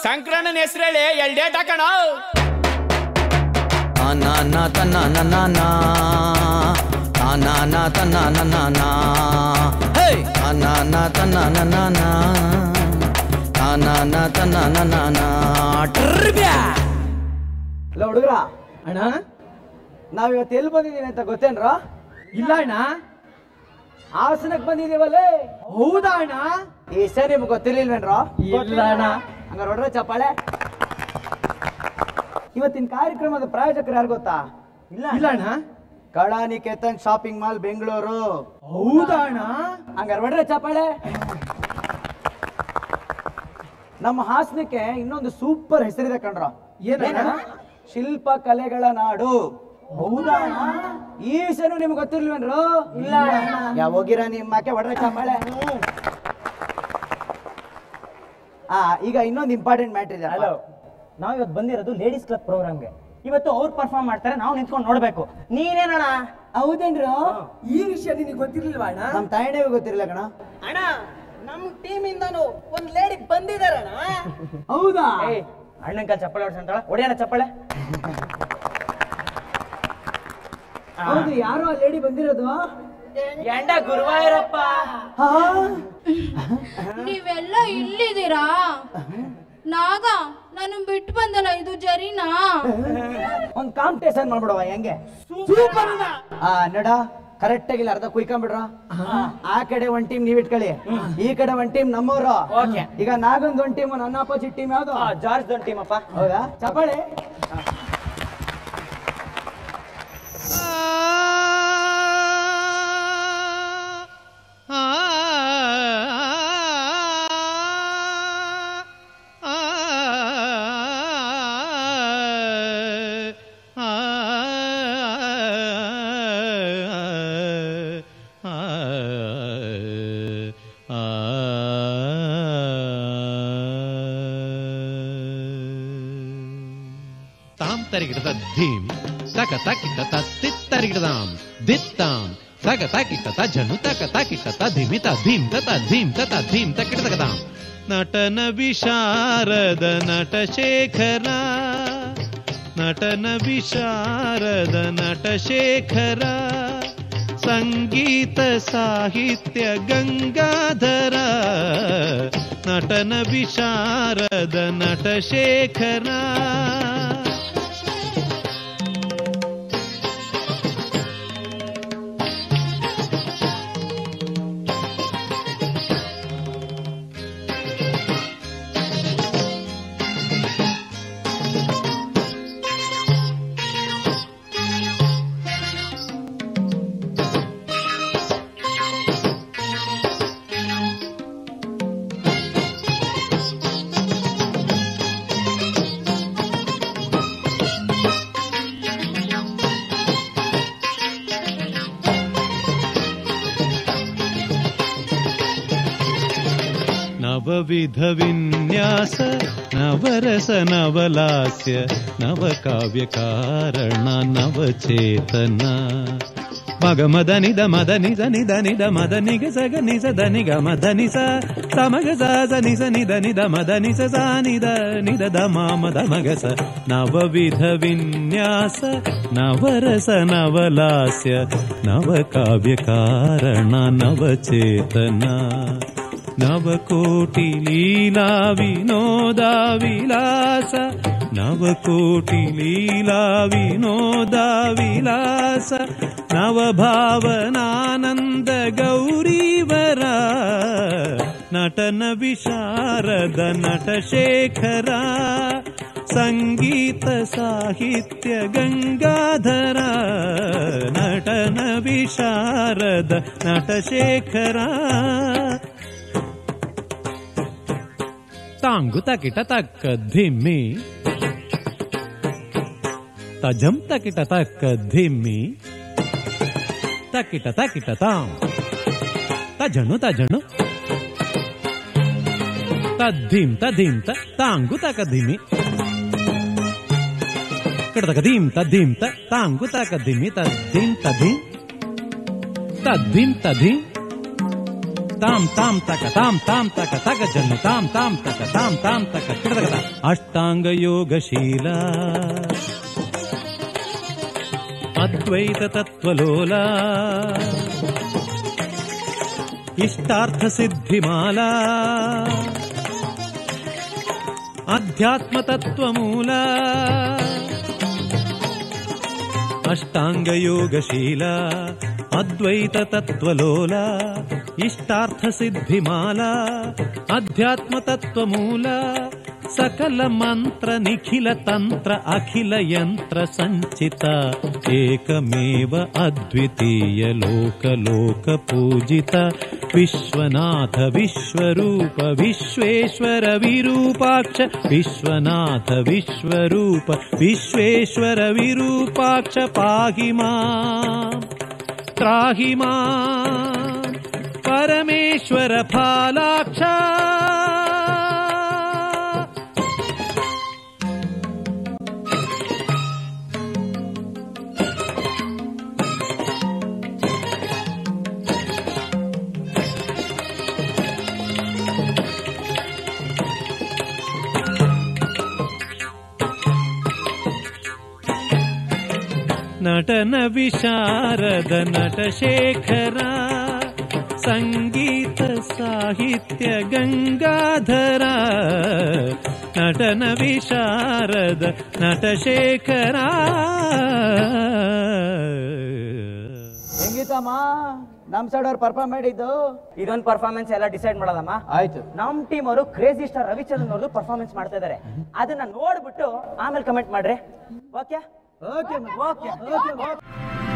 ಶಂಕರಣ್ಣನ ಹೆಸರು ಹೇಳಿ 2 ಡೇಟ್ ಹಾಕೋಣ. ಅಲ್ಲ ಹುಡುಗ್ರ, ಅಣ್ಣ ನಾವಿವತ್ತು ಎಲ್ಲಿ ಬಂದಿದ್ದೀವಿ ಅಂತ ಗೊತ್ತೇನ್ರ? ಇಲ್ಲ ಅಣ್ಣ, ಹಾಸನಕ್ಕೆ ಬಂದಿದ್ದೀವಲ್ಲೇ. ಹೌದಾ ಅಣ್ಣ? ಈ ಸರಿ ನಿಮ್ಗೆ ಗೊತ್ತಿರ್ಲಿಲ್ವೇನ್ರ? ಇಲ್ಲ ಅಣ್ಣ. ಹಂಗಾರೆ ಹೊಡ್ರೆ ಚಪ್ಪಾಳೆ. ಇವತ್ತಿನ ಕಾರ್ಯಕ್ರಮದ ಪ್ರಾಯೋಜಕರು ಯಾರು ಗೊತ್ತಾ? ಇಲ್ಲ ಅಣ್ಣ. Kalaniketan shopping mall Bengaluru. ಹೌದಾ ಅಣ್ಣ? ಹಂಗಾರೆ ಹೊಡ್ರೆ ಚಪ್ಪಾಳೆ. ನಮ್ಮ ಹಾಸನಕ್ಕೆ ಇನ್ನೊಂದು ಸೂಪರ್ ಹೆಸರಿದೆ ಕಣ್ರ. ಏನ? ಶಿಲ್ಪ ಕಲೆಗಳ ನಾಡು. ಹೌದಾ? ಈ ವಿಷಯನೂ ನಿಮ್ಗೆ ಗೊತ್ತಿರ್ಲಿಲ್ವೇನ್ರು? ಇಲ್ಲ. ಯಾವೋಗಿರ ನಿಮ್ಮಕ್ಕೆ ಹೊಡ್ರೆ ಚಪ್ಪಾಳೆ. ಈಗ ಇನ್ನೊಂದು ಇಂಪಾರ್ಟೆಂಟ್ ಮ್ಯಾಟರ್ ಇದೆ. ಹಲೋ, ನಾವ್ ಇವತ್ತು ಬಂದಿರೋದು ಲೇಡೀಸ್ ಕ್ಲಬ್ ಪ್ರೋಗ್ರಾಮ್ಗೆ. ಇವತ್ತು ಅವ್ರು ಪರ್ಫಾರ್ಮ್ ಮಾಡ್ತಾರೆ, ನಾವು ನಿಂತ್ಕೊಂಡು ನೋಡ್ಬೇಕು. ನೀನೇನಣ್ಣ? ಹೌದೇನ್ರು? ಈ ವಿಷಯ ನಿನಗೆ ಗೊತ್ತಿರ್ಲಿಲ್ವಾ ಅಣ್ಣ? ನಮ್ ತಾಯಿಗೂ ಗೊತ್ತಿರಲಿಲ್ಲ ಕಣ. ಅಣ್ಣ, ನಮ್ ಟೀಮ್ ಇಂದಾನು ಒಂದ್ ಲೇಡಿ ಬಂದಿದಾರಣ್ಣ. ಹೌದಾ? ಅಣ್ಣನ ಕಾಲ ಚಪ್ಪಳೆ ಹೊಡ್ಸಂತಾಳ, ಹೊಡಿಯೋಣ ಚಪ್ಪಳೆ. ಹೌದು, ಯಾರು ಆ ಲೇಡಿ ಬಂದಿರೋದು? ಎಂಡ ಗುರುವಾಯೂರಪ್ಪ. ನೀವೆಲ್ಲ ಇಲ್ಲಿದ್ದೀರಾ? ನಾಗ ನಾನು ಬಿಟ್ಟು ಬಂದಲ್ಲ, ಇದು ಜರಿನಾ? ಒಂದ್ ಕಾಂಪಿಟೇಷನ್ ಮಾಡ್ಬಿಡವ ಹೆಂಗೆ? ನೋಡ, ಕರೆಕ್ಟ್ ಆಗಿಲ್ಲ, ಅರ್ಧ ಕುಯ್ಕೊಂಡ್ಬಿಡ್ರ. ಆ ಕಡೆ ಒಂದ್ ಟೀಮ್ ನೀವ್ ಇಟ್ಕೊಳ್ಳಿ, ಈ ಕಡೆ ಒಂದ್ ಟೀಮ್ ನಮ್ಮವ್ರು. ಈಗ ನಾಗೊಂದ್ ಒಂದ್ ಟೀಮ್, ನನ್ನ ಅಪೋಸಿಟ್ ಟೀಮ್ ಯಾವ್ದು? ಜಾರ್ಜ್ ಒಂದ್ ಟೀಮ್ ಅಪ್ಪ. ಹೌದಾ? ಚಪ್ಪಾಳೆ. ತರಿಗಿಡದ ಧೀಮ್ ತಕ ತಕಿಟ ತಿತ್ತರಿಗಿಡದಾಂ ದಿತ್ತಾಂ ತಕ ತಕಿಟ ಜನು ತಕ ತಕಿಟ ಧಿಮಿತ ಧೀಮ್ ತತ ಧೀಮ್ ತತ ಧೀಮ್ ತಕಿಟದಾಂ ನಟನ ವಿಶಾರದ ನಟ ಶೇಖರ, ನಟನ ವಿಶಾರದ ನಟ ಶೇಖರ, ಸಂಗೀತ ಸಾಹಿತ್ಯ ಗಂಗಾಧರ, ನಟನ ವಿಶಾರದ ನಟ ಶೇಖರ. ನವವಿಧ ವಿನ್ಯಾಸ ನವರಸ ನವಲಾಸ್ಯ ನವಕಾವ್ಯ ಕಾರಣ ನವಚೇತನ ಮಗ ಮದ ನಿದ ಮದ ನಿಜ ನಿದ ನಿದ ಮದ ನಿಗ ಸಗ ನಿಸ ಧನಿ ಗ ಮದ ನಿಸ ಸಮಗ ಸ ನಿಸ ನಿದ ನಿದ ಮದ ನಿಸ ಸ ನಿದ ನಿದ ದ ಮದ ಮಗಸ ನವವಿಧ ವಿನ್ಯಾಸ ನವರಸ ನವಲಾಸ್ಯ ನವಕಾವ್ಯ ಕಾರಣ ನವಚೇತನ ನವಕೋಟಿ ಲೀಲಾ ವಿನೋದ ವಿಲಾಸ ನವಕೋಟಿ ಲೀಲಾ ವಿನೋದ ವಿಲಾಸ ನವಭಾವನಾನಂದ ಗೌರೀವರ ನಟನ ವಿಶಾರದ ನಟ ಶೇಖರ ಸಂಗೀತ ಸಾಹಿತ್ಯ ಗಂಗಾಧರ ನಟನ ವಿಶಾರದ ನಟ ಶೇಖರ ತಾಂಗು ತಕಿಟ ತಕ್ಕ ಧಿಮ್ಮಿ ತಜಂ ತಕಿಟ ತಕ್ಕ ಧಿಮ್ಮಿ ತಕಿಟ ತಕಿಟ ತಾಂ ತಜಣು ತಜಣು ತದ್ಧೀಂ ತಧೀಂ ತಾಂಗು ತಕ ಧಿಮಿ ಕಡತಕ ಧೀಂ ತದ್ಧೀಂ ತಾಂಗು ತಕ ಧಿಮಿ ತದ್ಧೀಂ ತಧೀಂ ತದ್ಧೀಂ ತಧೀಂ ತಾಂ ತಾಂ ತಕ ತಾಂ ತಾಂ ತಕ ತಕ ಜನ್ನು ತಾಂ ತಾಂ ತಕ ತಾಂ ತಾಂ ತಕ ಕಿಡತಕದ ಅಷ್ಟಾಂಗ ಯೋಗಶೀಲ ಅದ್ವೈತ ತತ್ವಲೋಲ ಇಷ್ಟಾರ್ಥ ಸಿದ್ಧಿಮಾಲಾ ಅಧ್ಯಾತ್ಮ ತತ್ವಮೂಲ ಅಷ್ಟಾಂಗ ಯೋಗಶೀಲ ಅದ್ವೈತ ತತ್ವಲೋಲ ಇಷ್ಟಾರ್ಥ ಸಿದ್ಧಿಮಾಲಾ ಅಧ್ಯಾತ್ಮ ತತ್ವಮೂಲ ಸಕಲ ಮಂತ್ರ ನಿಖಿಲ ತಂತ್ರ ಅಖಿಲ ಯಂತ್ರ ಸಂಚಿತ ಏಕಮೇವ ಅದ್ವಿತೀಯ ಲೋಕ ಲೋಕ ಪೂಜಿತ ವಿಶ್ವನಾಥ ವಿಶ್ವರೂಪ ವಿಶ್ವೇಶ್ವರ ವಿರೂಪಾಕ್ಷ ವಿಶ್ವನಾಥ ವಿಶ್ವರೂಪ ವಿಶ್ವೇಶ್ವರ ವಿರೂಪಾಕ್ಷ ಪಾಹಿ ಮಾಂ ತ್ರಾಹಿ ಮಾಂ ಪರಮೇಶ್ವರ ಫಾಲಾಕ್ಷ. ನಟನ ವಿಶಾರದ ನಟಶೇಖರ ಸಂಗೀತ ಸಾಹಿತ್ಯ ಗಂಗಾಧರ ನಟನ ವಿಶಾರದ ನಟಶೇಖರ. ಹೆಂಗಿತ್ತಮ್ಮ ನಮ್ ಸೈಡ್ ಅವ್ರು ಪರ್ಫಾರ್ಮ್ ಮಾಡಿದ್ದು? ಇದೊಂದು ಪರ್ಫಾರ್ಮೆನ್ಸ್ ಎಲ್ಲ ಡಿಸೈಡ್ ಮಾಡೋದಮ್ಮ. ಆಯ್ತು. ನಮ್ ಟೀಮ್ ಅವರು ಕ್ರೇಜಿ ಸ್ಟಾರ್ ರವಿಚಂದ್ರನ್ ಅವ್ರದ್ದು ಪರ್ಫಾರ್ಮೆನ್ಸ್ ಮಾಡ್ತಾ ಇದಾರೆ. ಅದನ್ನ ನೋಡ್ಬಿಟ್ಟು ಆಮೇಲೆ ಕಮೆಂಟ್ ಮಾಡ್ರಿ. Okay okay okay.